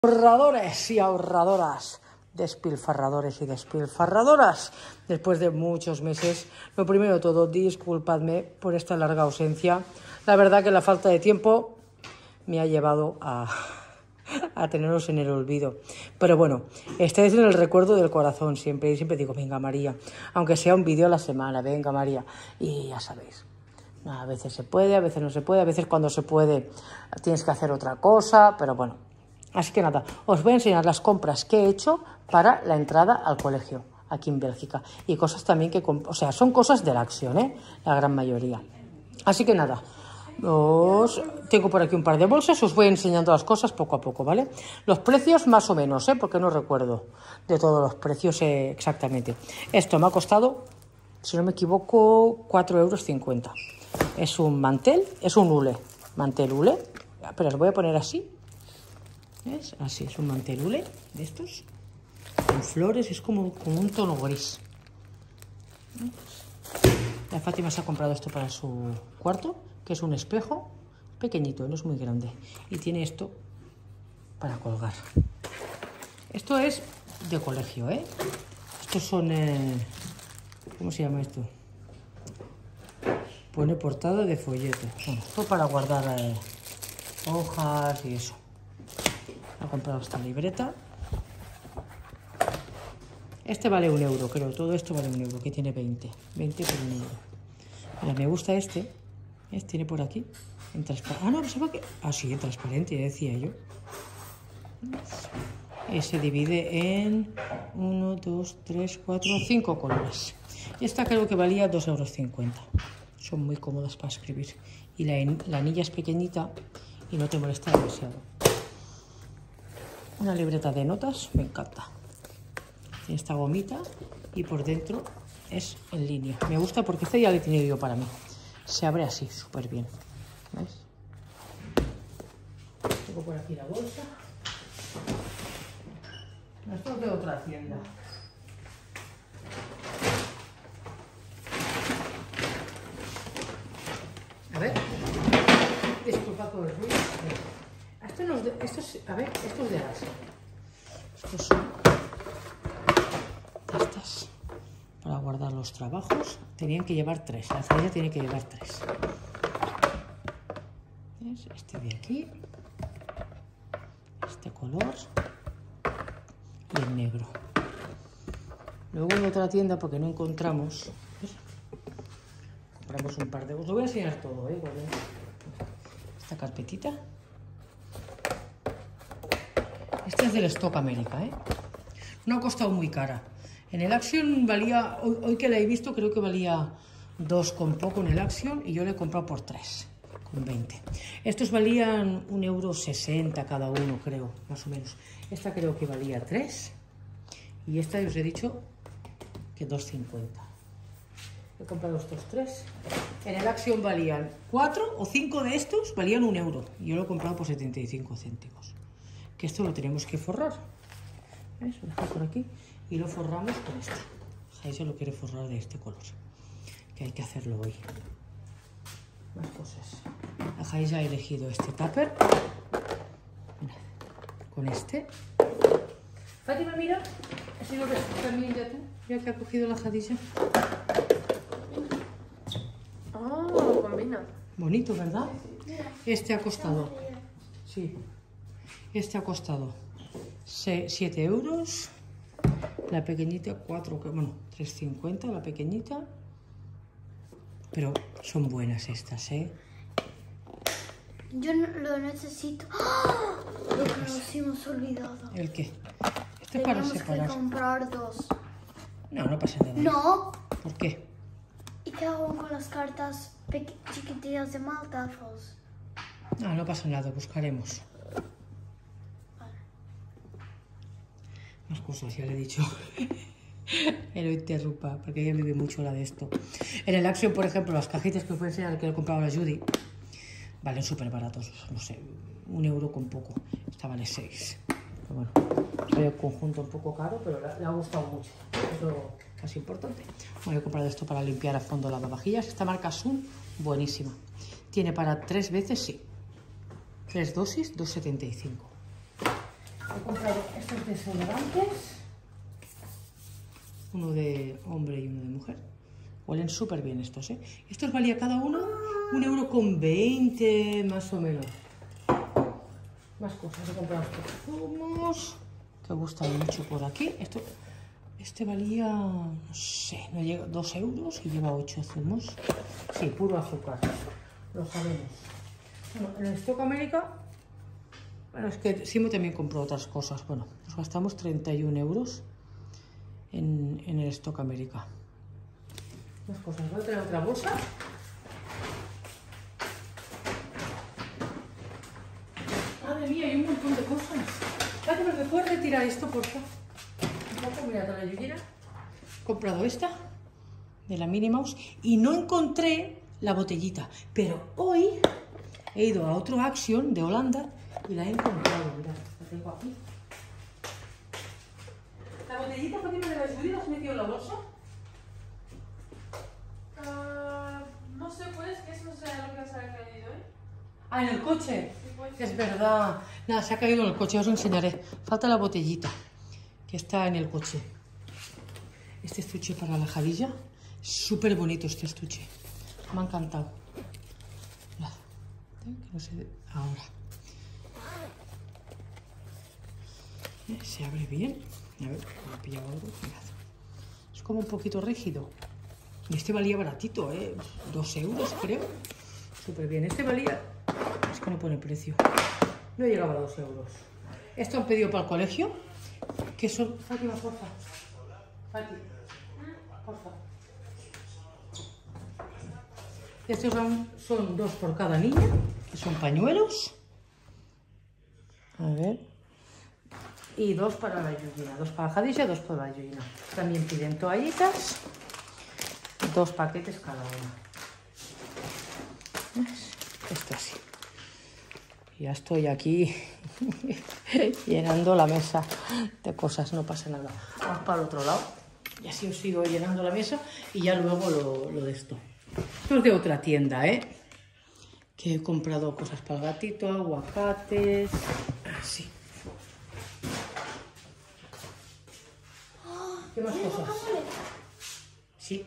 Ahorradores y ahorradoras, despilfarradores y despilfarradoras, después de muchos meses, lo primero de todo, disculpadme por esta larga ausencia. La verdad que la falta de tiempo me ha llevado a teneros en el olvido. Pero bueno, estáis en el recuerdo del corazón siempre. Y siempre digo, venga María, aunque sea un vídeo a la semana, venga María. Y ya sabéis, a veces se puede, a veces no se puede, a veces cuando se puede tienes que hacer otra cosa, pero bueno. Así que nada, os voy a enseñar las compras que he hecho para la entrada al colegio aquí en Bélgica. Y cosas también que, o sea, son cosas de la acción, la gran mayoría. Así que nada, tengo por aquí un par de bolsas, os voy enseñando las cosas poco a poco, ¿vale? Los precios más o menos, porque no recuerdo de todos los precios exactamente. Esto me ha costado, si no me equivoco, 4,50 €. Es un mantel, es un hule, mantel hule, pero os voy a poner así. ¿Ves? Así, es un mantel hule de estos, con flores, es como un tono gris. ¿Ves? La Fátima se ha comprado esto para su cuarto, que es un espejo pequeñito, no es muy grande. Y tiene esto para colgar. Esto es de colegio, Estos son, ¿cómo se llama esto? Pone portada de folleto. Bueno, esto para guardar hojas y eso. He comprado esta libreta. Este vale 1 €, creo. Todo esto vale 1 €, que tiene 20. 20 por 1 €. Mira, me gusta este. ¿Ves? Tiene por aquí. En transparente. Ah, no, pensaba que. Ah, sí, en transparente, ya decía yo. Se divide en 1, 2, 3, 4, 5 colores. Esta creo que valía 2,50 €. Son muy cómodas para escribir. Y la anilla es pequeñita y no te molesta demasiado. Una libreta de notas, me encanta. Tiene esta gomita y por dentro es en línea. Me gusta porque este ya lo he tenido yo para mí. Se abre así, súper bien. ¿Ves? Tengo por aquí la bolsa. Esto es de otra tienda. A ver. Disculpa por el ruido. A ver, esto es de Asia. Estos son estas para guardar los trabajos. Tenían que llevar 3. La familia tiene que llevar 3. ¿Ves? Este de aquí, este color y el negro. Luego en otra tienda, porque no encontramos, ¿ves? Compramos un par de. Os lo voy a enseñar todo, Esta carpetita. Esta es del Stock America, No ha costado muy cara. En el Action valía, hoy que la he visto, creo que valía 2 con poco en el Action y yo la he comprado por 3, con 20. Estos valían 1,60 € cada uno, creo, más o menos. Esta creo que valía 3 y esta os he dicho que 2,50. He comprado estos 3. En el Action valían 4 o 5 de estos, valían 1 € y yo lo he comprado por 75 céntimos. Que esto lo tenemos que forrar. ¿Ves? Lo dejo por aquí y lo forramos con esto. Jaisa lo quiere forrar de este color, que hay que hacerlo hoy. Más cosas. La Jaisa ha elegido este tupper con este. Fátima, mira, así lo ves también ya tú, ya que ha cogido la Jadisa. Oh, combina. Bonito, ¿verdad? Este ha costado, sí, este ha costado 7 €. La pequeñita 3,50 la pequeñita. Pero son buenas estas, Yo lo necesito. ¡Oh! Lo que nos hemos olvidado. ¿El qué? Este es para separar. Tenemos que comprar 2. No, no pasa nada. No. ¿Por qué? ¿Y qué hago con las cartas chiquititas de Maltafos? No, no pasa nada, buscaremos. Vale. Más cosas, ya le he dicho. Me lo interrumpa, porque ella vive mucho la de esto. En el Action, por ejemplo, las cajitas que os voy a enseñar que le he comprado a la Judy valen súper baratos, no sé, 1 € con poco. Esta vale 6. Pero bueno, soy el conjunto un poco caro, pero le ha gustado mucho. Es lo más importante. Bueno, he comprado esto para limpiar a fondo lavavajillas. Esta marca Sun, buenísima. Tiene para 3 veces, sí. 3 dosis, 2,75. He comprado estos desodorantes, uno de hombre y uno de mujer. Huelen súper bien estos, ¿eh? Estos valía cada uno 1,20 € más o menos. Más cosas. He comprado estos zumos que gustan mucho por aquí. Este valía, no sé, no llega 2 € y lleva 8 zumos. Sí, puro azúcar, lo sabemos. Bueno, en el Stock America, bueno, es que Simo también compró otras cosas. Bueno, nos gastamos 31 € en el Stock America. Más cosas. Voy a traer otra bolsa. Madre mía, hay un montón de cosas. ¿Me puedes retirar esto, por favor? Un poco, mira, toda la lluvia. He comprado esta de la Minnie Mouse y no encontré la botellita, pero hoy he ido a otro Action de Holanda y la he encontrado. Mirad, la tengo aquí. ¿La botellita por qué me la has subido? ¿La has metido en la bolsa? No sé, pues, que eso no sea lo que se ha caído, ¿eh? Ah, en el coche. Sí, pues. Es verdad. Nada, se ha caído en el coche, os enseñaré. Falta la botellita, que está en el coche. Este estuche para la jadilla. Súper bonito este estuche. Me ha encantado. Mirad. No sé, ahora. Se abre bien. A ver, me he pillado algo. Mirad. Es como un poquito rígido. Y este valía baratito, ¿eh? 2 € creo. Súper bien. Este valía... Es que no pone precio. No llegaba a 2 €. Esto han pedido para el colegio. Que son... Fátima, porfa. Fátima, porfa. Estos son 2 por cada niña. Que son pañuelos. A ver. Y 2 para la Yuyina. 2 para la Jadilla, 2 para la Yuyina. También piden toallitas. 2 paquetes cada una. Esto así. Ya estoy aquí llenando la mesa de cosas, no pasa nada. Vamos para el otro lado. Y así os sigo llenando la mesa y ya luego lo de esto. Esto es de otra tienda, ¿eh? Que he comprado cosas para el gatito, aguacates, así. ¿Qué más cosas? Sí.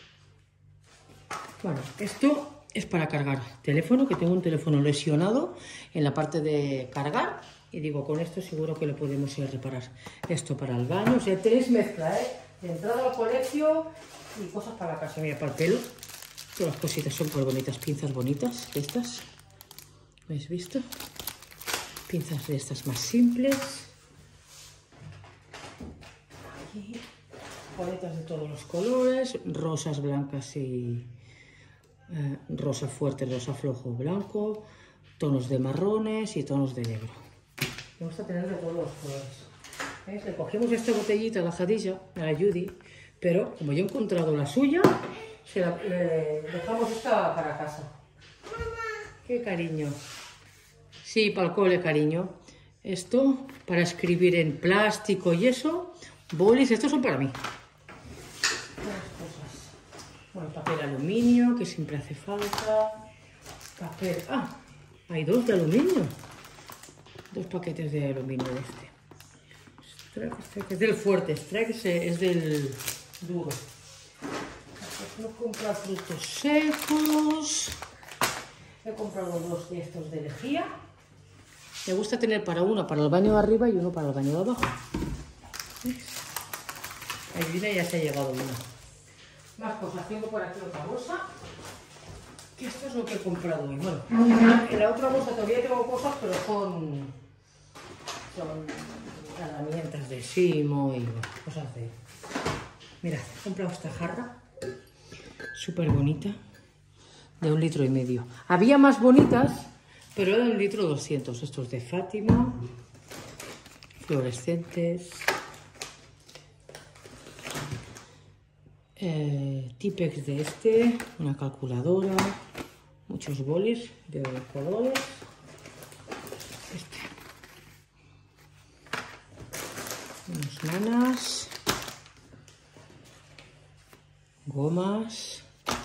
Bueno, esto es para cargar teléfono, que tengo un teléfono lesionado en la parte de cargar. Y digo, con esto seguro que lo podemos reparar. Esto para el baño, o sea, tenéis mezcla, ¿eh? De entrada al colegio y cosas para la casa. Mira, para el pelo. Todas las cositas son por bonitas, pinzas bonitas, estas. ¿Habéis visto? Pinzas de estas más simples. Aquí, bolitas de todos los colores, rosas, blancas y rosa fuerte, rosa flojo, blanco, tonos de marrones y tonos de negro. Me gusta tener de todos los colores. ¿Veis? Le cogimos esta botellita a la Jadilla, a la Judy, pero como yo he encontrado la suya, le dejamos esta para casa. ¡Qué cariño! Sí, para el cole, cariño. Esto para escribir en plástico y eso, bolis, estos son para mí. Bueno, papel aluminio, que siempre hace falta. Papel... Ah, hay 2 de aluminio. 2 paquetes de aluminio de este. Es del fuerte, es del duro. No comprar frutos secos. He comprado 2 de estos de lejía. Me gusta tener uno para el baño de arriba y uno para el baño de abajo. Ahí ya se ha llevado una. Más cosas, tengo por aquí otra bolsa, que esto es lo que he comprado hoy. Bueno, en la otra bolsa todavía tengo cosas, pero son herramientas de Simo y bueno, cosas de... Mirad, he comprado esta jarra, súper bonita, de 1,5 litros. Había más bonitas, pero era de 1,2 litros. Estos de Fátima, fluorescentes. Tipex de este, una calculadora, muchos bolis de colores. Unas nanas, gomas,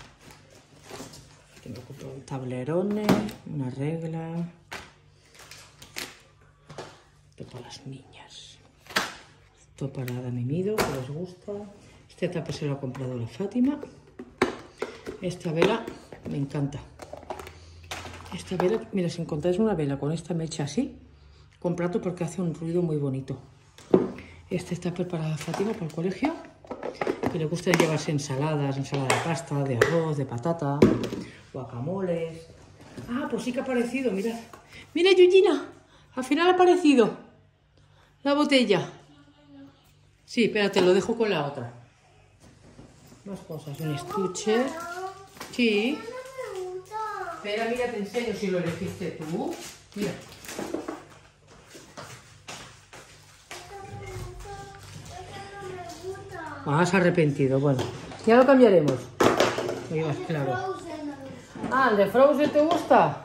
tengo un tablerone, una regla, para las niñas. Esto para Adam y Mido, que les gusta. Este tape se lo ha comprado la Fátima. Esta vela me encanta. Esta vela, mira, si encontráis una vela con esta mecha así, compradlo porque hace un ruido muy bonito. Este está para Fátima, para el colegio, que le gusta llevarse ensaladas, ensalada de pasta, de arroz, de patata, guacamoles. Ah, pues sí que ha aparecido, mirad. Mira, Yuyina, al final ha aparecido la botella. Sí, espérate, lo dejo con la otra. Más cosas, un estuche. Sí. Espera, mira, te enseño si lo elegiste tú. Mira. Has arrepentido, bueno. Ya lo cambiaremos. Lo llevas claro. Ah, ¿el de Frozen te gusta?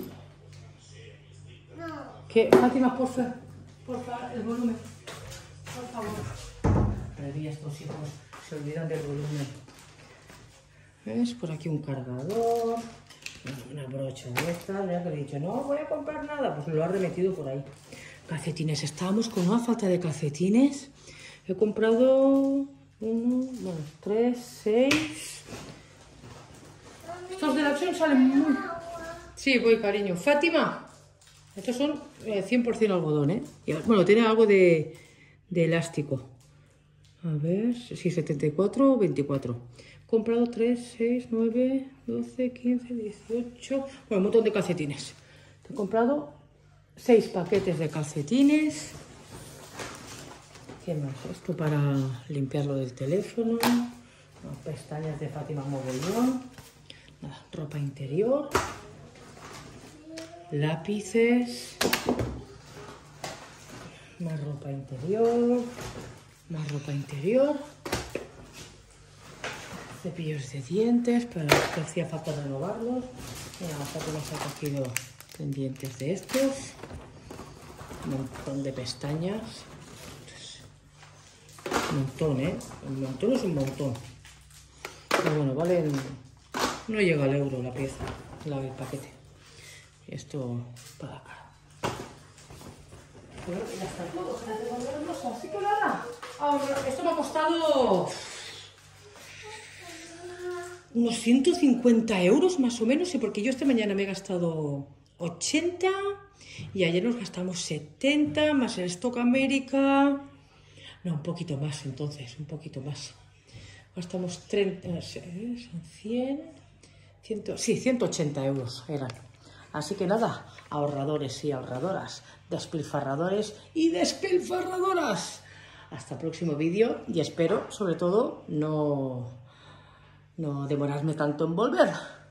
No. ¿Qué? Fátima, por favor, el volumen. Por favor. Perdí estos hijos, se olvidan del volumen. ¿Ves? Por aquí un cargador. Una brocha de esta. Ya que le he dicho, no voy a comprar nada. Pues lo ha remetido por ahí. Calcetines. Estábamos con una falta de calcetines. He comprado 3, 6. Estos de la opción salen muy... Sí, voy, cariño. Fátima. Estos son 100% algodón, ¿eh? Y, bueno, tiene algo de elástico. A ver, sí, 74 o 24. He comprado 3, 6, 9, 12, 15, 18... Bueno, un montón de calcetines. He comprado 6 paquetes de calcetines. ¿Qué más? Esto para limpiarlo del teléfono. Pestañas de Fátima Mogollón. Nada, ropa interior. Lápices. Más ropa interior. Más ropa interior. Cepillos de dientes para los que hacía falta renovarlos. Mira, Fátima se ha cogido pendientes de estos. Un montón de pestañas. Un montón, ¿eh? Un montón es un montón. Pero bueno, valen... No llega al euro la pieza, el paquete. Esto para acá. Pero ya está todo. Así que nada. Esto me ha costado... unos 150 euros más o menos. Y porque yo esta mañana me he gastado 80. Y ayer nos gastamos 70, más el Stock América... No, un poquito más entonces, un poquito más. Gastamos 30, son 180 euros eran. Así que nada, ahorradores y ahorradoras, despilfarradores y despilfarradoras. Hasta el próximo vídeo y espero, sobre todo, no demorarme tanto en volver.